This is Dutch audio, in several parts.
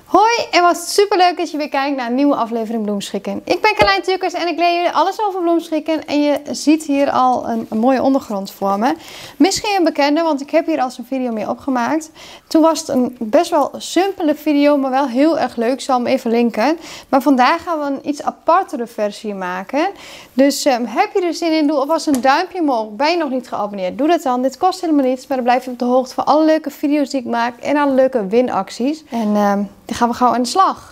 Hoi en wat super leuk dat je weer kijkt naar een nieuwe aflevering Bloemschikken. Ik ben Carlijn Tukkers en ik leer jullie alles over bloemschikken. En je ziet hier al een mooie ondergrond voor me. Misschien een bekende, want ik heb hier al een video mee opgemaakt. Toen was het een best wel simpele video, maar wel heel erg leuk. Ik zal hem even linken. Maar vandaag gaan we een iets apartere versie maken. Dus heb je er zin in? Doe alvast een duimpje omhoog. Ben je nog niet geabonneerd? Doe dat dan. Dit kost helemaal niets, maar dan blijf je op de hoogte van alle leuke video's die ik maak. En alle leuke winacties. En dan gaan we gauw aan de slag.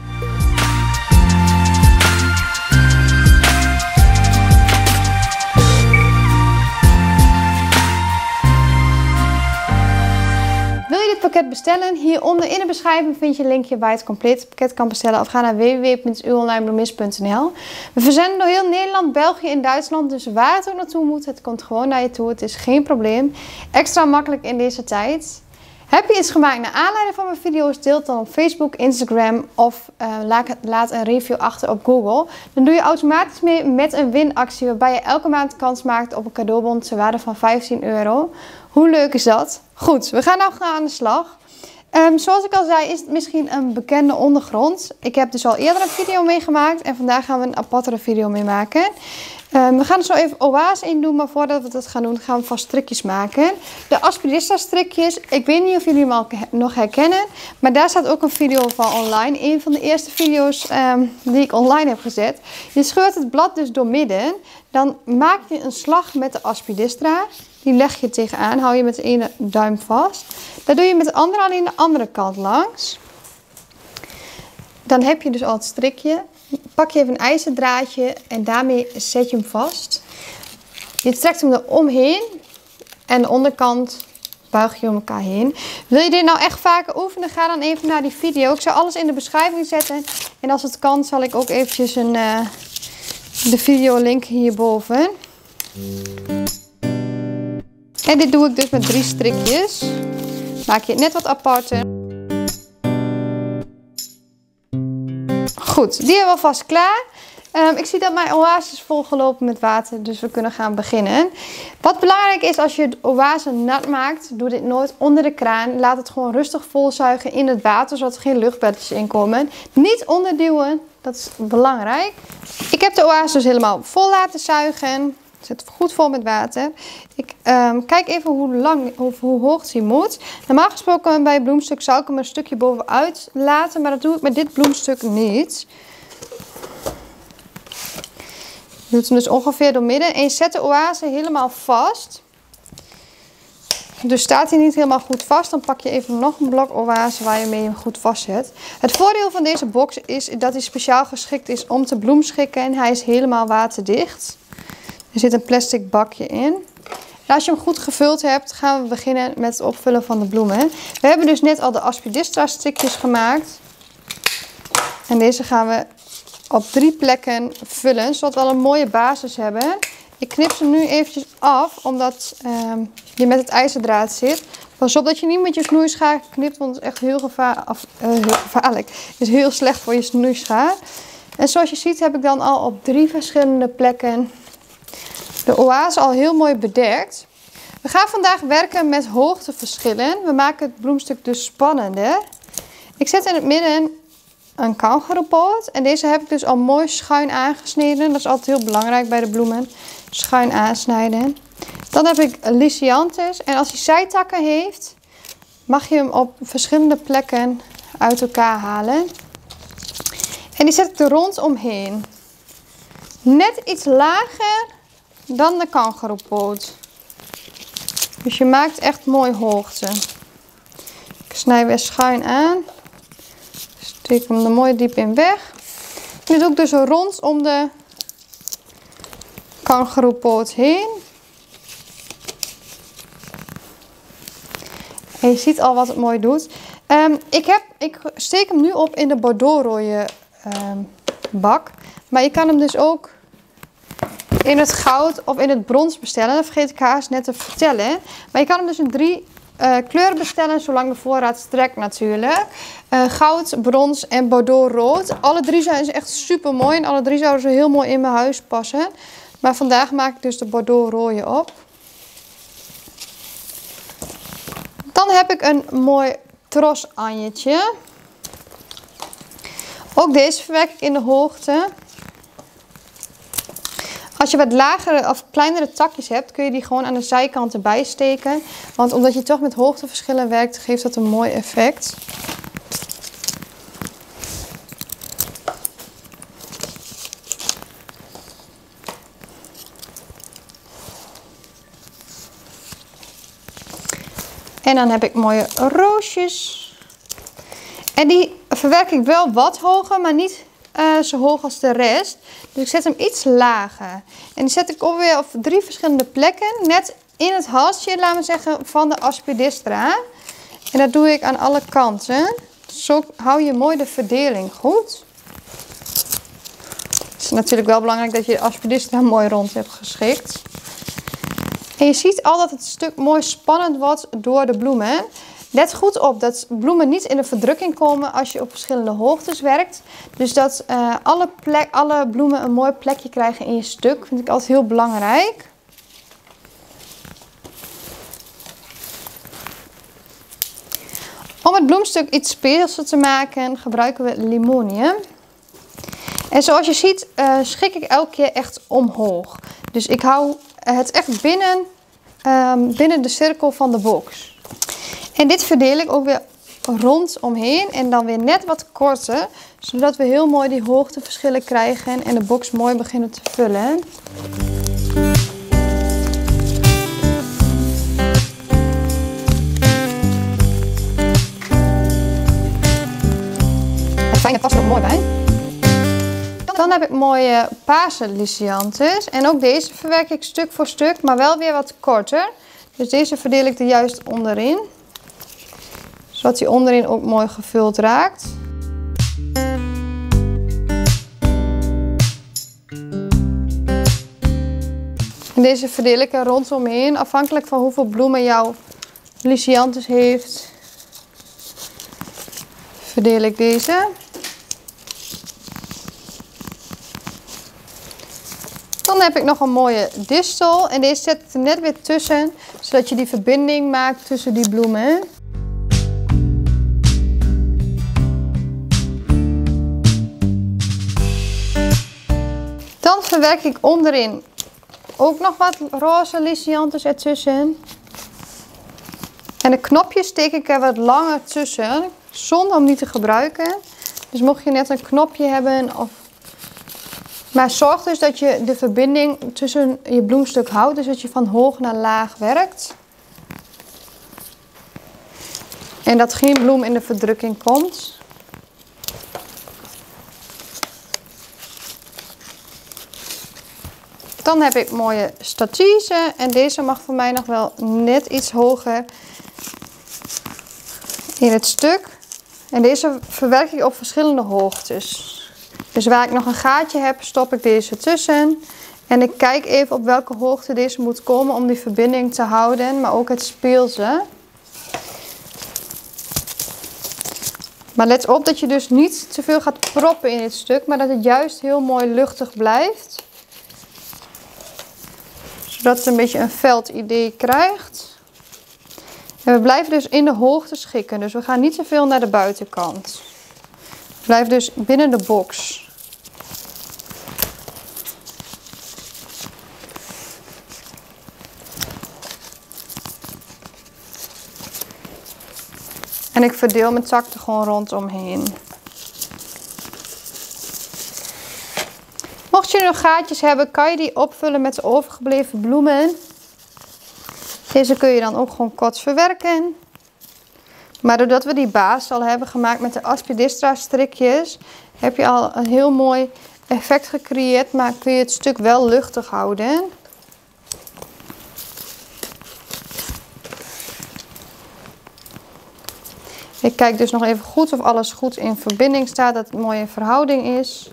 Wil je dit pakket bestellen? Hieronder in de beschrijving vind je een linkje waar je het compleet pakket kan bestellen. Of ga naar www.uonlinebloemist.nl. We verzenden door heel Nederland, België en Duitsland. Dus waar het ook naartoe moet, het komt gewoon naar je toe. Het is geen probleem. Extra makkelijk in deze tijd. Heb je iets gemaakt naar aanleiding van mijn video's? Deel het dan op Facebook, Instagram of laat een review achter op Google. Dan doe je automatisch mee met een winactie waarbij je elke maand kans maakt op een cadeaubon ter waarde van €15. Hoe leuk is dat? Goed, we gaan nou aan de slag. Zoals ik al zei is het misschien een bekende ondergrond. Ik heb dus al eerder een video meegemaakt en vandaag gaan we een apartere video mee maken. We gaan er zo even oase in doen, maar voordat we dat gaan doen, gaan we vast strikjes maken. De Aspidistra strikjes, ik weet niet of jullie hem al nog herkennen, maar daar staat ook een video van online. Een van de eerste video's die ik online heb gezet. Je scheurt het blad dus door midden, dan maak je een slag met de Aspidistra. Die leg je tegenaan, hou je met de ene duim vast. Dat doe je met de andere alleen de andere kant langs. Dan heb je dus al het strikje. Pak je even een ijzerdraadje en daarmee zet je hem vast. Je trekt hem er omheen en de onderkant buig je om elkaar heen. Wil je dit nou echt vaker oefenen, ga dan even naar die video. Ik zal alles in de beschrijving zetten. En als het kan zal ik ook eventjes de video linken hierboven. En dit doe ik dus met 3 strikjes. Maak je het net wat aparter. Goed, die hebben we alvast klaar. Ik zie dat mijn oase is volgelopen met water, dus we kunnen gaan beginnen. Wat belangrijk is als je de oase nat maakt, doe dit nooit onder de kraan. Laat het gewoon rustig volzuigen in het water, zodat er geen luchtbelletjes in komen. Niet onderduwen, dat is belangrijk. Ik heb de oase dus helemaal vol laten zuigen. Zet het goed vol met water. Ik kijk even hoe hoog die moet. Normaal gesproken bij het bloemstuk zou ik hem een stukje bovenuit laten. Maar dat doe ik met dit bloemstuk niet. Je doet hem dus ongeveer door midden. En je zet de oase helemaal vast. Dus staat hij niet helemaal goed vast, dan pak je even nog een blok oase waar je mee hem goed vastzet. Het voordeel van deze box is dat hij speciaal geschikt is om te bloemschikken. En hij is helemaal waterdicht. Er zit een plastic bakje in. En als je hem goed gevuld hebt, gaan we beginnen met het opvullen van de bloemen. We hebben dus net al de Aspidistra strikjes gemaakt. En deze gaan we op 3 plekken vullen, zodat we al een mooie basis hebben. Ik knip ze nu eventjes af, omdat je met het ijzerdraad zit. Pas op dat je niet met je snoeischaar knipt, want het is echt heel gevaarlijk. Het is heel slecht voor je snoeischaar. En zoals je ziet heb ik dan al op 3 verschillende plekken de oase al heel mooi bedekt. We gaan vandaag werken met hoogteverschillen. We maken het bloemstuk dus spannender. Ik zet in het midden een kangoeroepoot. En deze heb ik dus al mooi schuin aangesneden. Dat is altijd heel belangrijk bij de bloemen. Schuin aansnijden. Dan heb ik Lycianthus. En als hij zijtakken heeft, mag je hem op verschillende plekken uit elkaar halen. En die zet ik er rondomheen. Net iets lager dan de kangoeroepoot. Dus je maakt echt mooi hoogte. Ik snij weer schuin aan. Steek hem er mooi diep in weg. En dit doe ik dus rondom de kangoeroepoot heen. En je ziet al wat het mooi doet. Ik steek hem nu op in de bordeauxrode bak. Maar je kan hem dus ook in het goud of in het brons bestellen. Dat vergeet ik haast net te vertellen. Maar je kan hem dus in 3 kleuren bestellen, zolang de voorraad strekt natuurlijk. Goud, brons en bordeauxrood. Alle 3 zijn echt super mooi en alle 3 zouden zo heel mooi in mijn huis passen. Maar vandaag maak ik dus de bordeauxrode op. Dan heb ik een mooi trosanjetje. Ook deze verwerk ik in de hoogte. Als je wat lagere of kleinere takjes hebt, kun je die gewoon aan de zijkanten bijsteken. Want omdat je toch met hoogteverschillen werkt, geeft dat een mooi effect. En dan heb ik mooie roosjes. En die verwerk ik wel wat hoger, maar niet zo hoog als de rest. Dus ik zet hem iets lager. En die zet ik ook weer op 3 verschillende plekken. Net in het halsje, laten we zeggen, van de aspidistra. En dat doe ik aan alle kanten. Zo hou je mooi de verdeling goed. Het is natuurlijk wel belangrijk dat je de aspidistra mooi rond hebt geschikt. En je ziet al dat het stuk mooi spannend wordt door de bloemen. Let goed op dat bloemen niet in de verdrukking komen als je op verschillende hoogtes werkt. Dus dat alle bloemen een mooi plekje krijgen in je stuk. Vind ik altijd heel belangrijk. Om het bloemstuk iets speelser te maken gebruiken we limonium. En zoals je ziet schik ik elke keer echt omhoog. Dus ik hou het echt binnen de cirkel van de box. En dit verdeel ik ook weer rondomheen en dan weer net wat korter. Zodat we heel mooi die hoogteverschillen krijgen en de box mooi beginnen te vullen. Het fijne past er ook mooi bij. Dan heb ik mooie paarse lysianthus. En ook deze verwerk ik stuk voor stuk, maar wel weer wat korter. Dus deze verdeel ik er juist onderin. Zodat die onderin ook mooi gevuld raakt. En deze verdeel ik er rondomheen. Afhankelijk van hoeveel bloemen jouw lysianthus heeft, verdeel ik deze. Dan heb ik nog een mooie distel en deze zet ik er net weer tussen, zodat je die verbinding maakt tussen die bloemen. Dan verwerk ik onderin ook nog wat roze lysianthus ertussen. En de knopjes steek ik er wat langer tussen, zonder om die te gebruiken. Dus mocht je net een knopje hebben maar zorg dus dat je de verbinding tussen je bloemstuk houdt. Dus dat je van hoog naar laag werkt. En dat geen bloem in de verdrukking komt. Dan heb ik mooie statiese. En deze mag voor mij nog wel net iets hoger in het stuk. En deze verwerk ik op verschillende hoogtes. Dus waar ik nog een gaatje heb, stop ik deze tussen. En ik kijk even op welke hoogte deze moet komen om die verbinding te houden, maar ook het speelse. Maar let op dat je dus niet te veel gaat proppen in dit stuk, maar dat het juist heel mooi luchtig blijft. Zodat het een beetje een veldidee krijgt. En we blijven dus in de hoogte schikken, dus we gaan niet te veel naar de buitenkant. Blijf dus binnen de box. En ik verdeel mijn tak er gewoon rondomheen. Mocht je nog gaatjes hebben, kan je die opvullen met de overgebleven bloemen. Deze kun je dan ook gewoon kort verwerken. Maar doordat we die basis al hebben gemaakt met de aspidistra strikjes, heb je al een heel mooi effect gecreëerd, maar kun je het stuk wel luchtig houden. Ik kijk dus nog even goed of alles goed in verbinding staat, dat het een mooie verhouding is.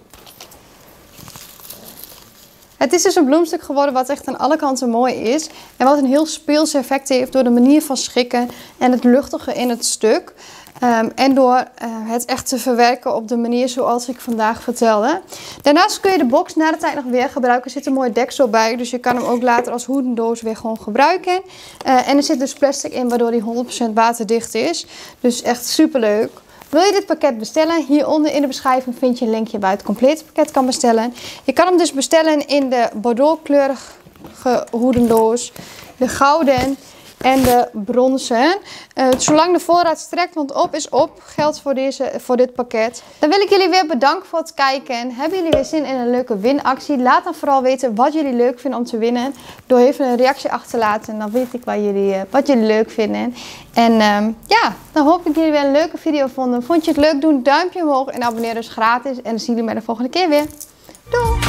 Het is dus een bloemstuk geworden wat echt aan alle kanten mooi is. En wat een heel speels effect heeft door de manier van schikken en het luchtige in het stuk. En door het echt te verwerken op de manier zoals ik vandaag vertelde. Daarnaast kun je de box na de tijd nog weer gebruiken. Er zit een mooi deksel bij, dus je kan hem ook later als hoedendoos weer gewoon gebruiken. En er zit dus plastic in waardoor die 100% waterdicht is. Dus echt super leuk. Wil je dit pakket bestellen? Hieronder in de beschrijving vind je een linkje waar je het complete pakket kan bestellen. Je kan hem dus bestellen in de bordeauxkleurige hoedendoos, de gouden en de bronzen. Zolang de voorraad strekt, want op is op, geldt voor dit pakket. Dan wil ik jullie weer bedanken voor het kijken. Hebben jullie weer zin in een leuke winactie? Laat dan vooral weten wat jullie leuk vinden om te winnen. Door even een reactie achter te laten. Dan weet ik wat jullie leuk vinden. En ja, dan hoop ik jullie weer een leuke video vonden. Vond je het leuk? Doe een duimpje omhoog en abonneer dus gratis. En dan zien jullie mij de volgende keer weer. Doei!